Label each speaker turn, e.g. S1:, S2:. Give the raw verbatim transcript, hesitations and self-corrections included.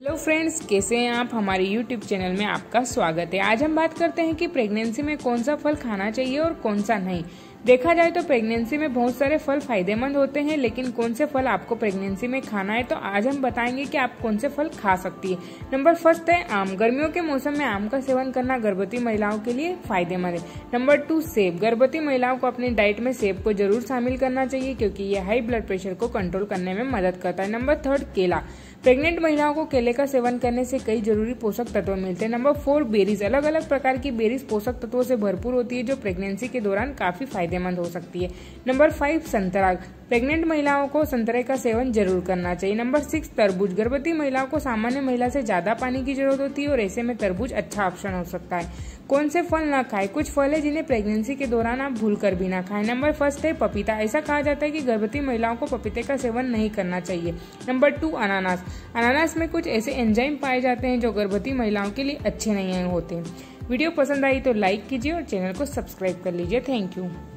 S1: Hello friends, कैसे हैं आप। हमारे यूट्यूब चैनल में आपका स्वागत है। आज हम बात करते हैं कि प्रेगनेंसी में कौन सा फल खाना चाहिए और कौन सा नहीं। देखा जाए तो प्रेगनेंसी में बहुत सारे फल फायदेमंद होते हैं, लेकिन कौन से फल आपको प्रेगनेंसी में खाना है तो आज हम बताएंगे कि आप कौन से फल खा सकती है। नंबर फर्स्ट है आम। गर्मियों के मौसम में आम का सेवन करना गर्भवती महिलाओं के लिए फायदेमंद है। नंबर टू सेब। गर्भवती महिलाओं को अपनी डाइट में सेब को जरूर शामिल करना चाहिए क्योंकि यह हाई ब्लड प्रेशर को कंट्रोल करने में मदद करता है। नंबर थर्ड केला। प्रेग्नेंट महिलाओं को केले का सेवन करने से कई जरूरी पोषक तत्व मिलते हैं। Number four berries. अलग अलग प्रकार की बेरीज पोषक तत्वों से भरपूर होती है जो प्रेगनेंसी के दौरान काफी फायदेमंद हो सकती है। नंबर फाइव संतरा। प्रेग्नेंट महिलाओं को संतरे का सेवन जरूर करना चाहिए। नंबर सिक्स तरबूज। गर्भवती महिलाओं को सामान्य महिला से ज्यादा पानी की जरूरत होती है और ऐसे में तरबूज अच्छा ऑप्शन हो सकता है। कौन से फल ना खाएं। कुछ फल है जिन्हें प्रेगनेंसी के दौरान आप भूल कर भी ना खाएं। नंबर फर्स्ट है पपीता। ऐसा कहा जाता है कि गर्भवती महिलाओं को पपीते का सेवन नहीं करना चाहिए। नंबर टू अनानास। अनानास में कुछ ऐसे एंजाइम पाए जाते हैं जो गर्भवती महिलाओं के लिए अच्छे नहीं होते। वीडियो पसंद आई तो लाइक कीजिए और चैनल को सब्सक्राइब कर लीजिए। Thank you.